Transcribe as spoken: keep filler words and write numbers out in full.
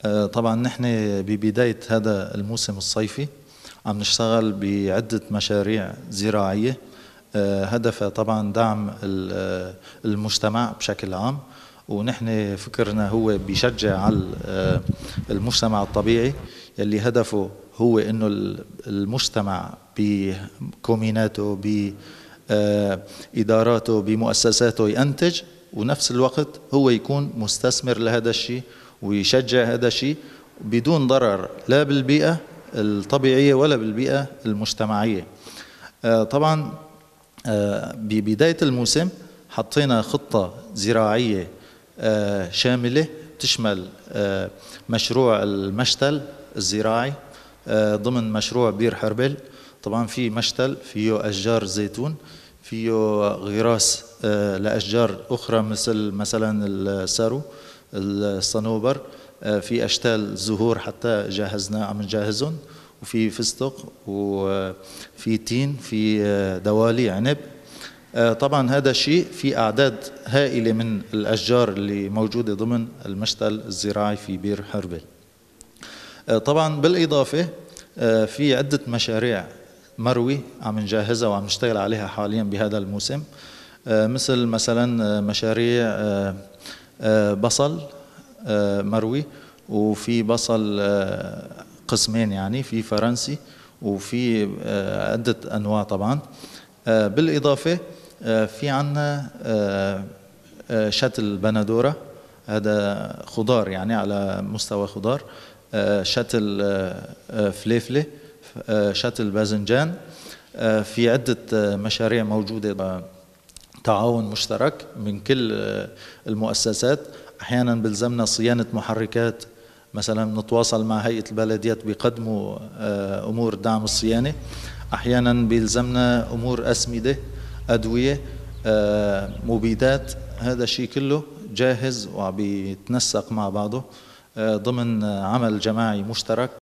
طبعا نحن ببداية هذا الموسم الصيفي عم نشتغل بعدة مشاريع زراعية هدفها طبعا دعم المجتمع بشكل عام، ونحن فكرنا هو بيشجع على المجتمع الطبيعي يلي هدفه هو انه المجتمع بكوميناته بإداراته بمؤسساته ينتج، ونفس الوقت هو يكون مستثمر لهذا الشيء ويشجع هذا الشيء بدون ضرر لا بالبيئة الطبيعية ولا بالبيئة المجتمعية. طبعا ببداية الموسم حطينا خطة زراعية شاملة تشمل مشروع المشتل الزراعي ضمن مشروع بير حربل. طبعا في مشتل فيه أشجار زيتون، فيه غراس لأشجار أخرى مثل مثلا السارو الصنوبر، في أشتال زهور حتى جهزنا عم نجهزهم، وفي فستق وفي تين، في دوالي عنب. طبعا هذا الشيء في أعداد هائلة من الأشجار اللي موجودة ضمن المشتل الزراعي في بير حربل. طبعا بالإضافة في عدة مشاريع مروي عم نجهزها وعم نشتغل عليها حاليا بهذا الموسم، مثل مثلا مشاريع بصل مروي، وفي بصل قسمين يعني في فرنسي وفي عدة أنواع. طبعا بالإضافة في عنا شتل بندورة، هذا خضار يعني على مستوى خضار، شتل فليفلة، شتل باذنجان. في عدة مشاريع موجودة تعاون مشترك من كل المؤسسات. أحيانا بلزمنا صيانة محركات، مثلا نتواصل مع هيئة البلديات بيقدموا أمور دعم الصيانة. أحيانا بيلزمنا أمور أسمدة، أدوية، مبيدات. هذا الشيء كله جاهز وعم بيتنسق مع بعضه ضمن عمل جماعي مشترك